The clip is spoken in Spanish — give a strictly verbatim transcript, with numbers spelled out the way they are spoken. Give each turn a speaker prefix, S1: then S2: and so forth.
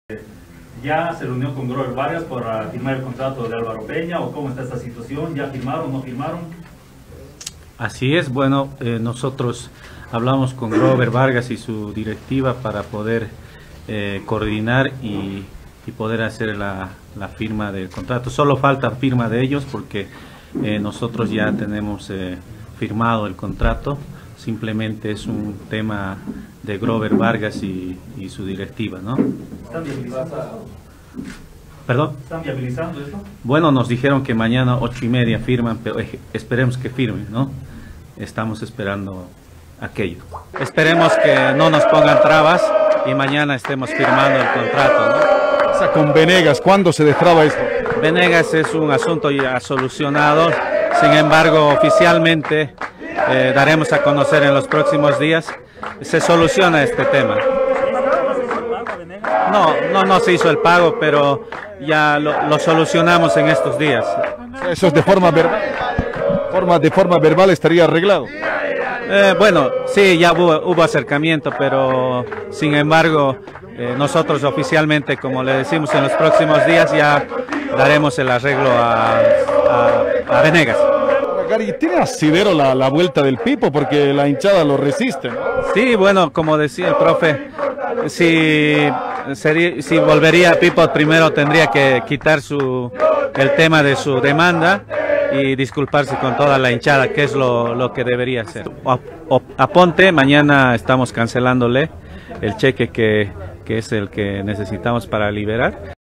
S1: ¿Ya se reunió con Grover Vargas para firmar el contrato de Álvaro Peña o cómo está esta situación? ¿Ya firmaron o no firmaron?
S2: Así es, bueno, eh, nosotros hablamos con Grover Vargas y su directiva para poder eh, coordinar y, y poder hacer la, la firma del contrato. Solo falta firma de ellos porque eh, nosotros ya tenemos eh, firmado el contrato. Simplemente es un tema de Grover Vargas y, y su directiva, ¿no?
S1: ¿Están viabilizando?
S2: ¿Perdón?
S1: ¿Están viabilizando esto?
S2: Bueno, nos dijeron que mañana ocho y media firman, pero esperemos que firmen, ¿no? Estamos esperando aquello. Esperemos que no nos pongan trabas y mañana estemos firmando el contrato, ¿no?
S3: O sea, con Venegas, ¿cuándo se destraba esto?
S2: Venegas es un asunto ya solucionado, sin embargo, oficialmente eh, daremos a conocer en los próximos días, se soluciona este tema. No, no, no se hizo el pago, pero ya lo, lo solucionamos en estos días.
S3: Eso es de forma verbal. Forma, de forma verbal estaría arreglado.
S2: Eh, bueno, sí, ya hubo, hubo acercamiento, pero sin embargo, eh, nosotros oficialmente, como le decimos, en los próximos días ya daremos el arreglo a, a, a Venegas.
S3: Gary, ¿tiene asidero la, la vuelta del Pipo? Porque la hinchada lo resiste, ¿no?
S2: Sí, bueno, como decía el profe, si, sería, si volvería Pipo, primero tendría que quitar su, el tema de su demanda y disculparse con toda la hinchada, que es lo, lo que debería hacer. O, o, aponte, mañana estamos cancelándole el cheque que, que es el que necesitamos para liberar.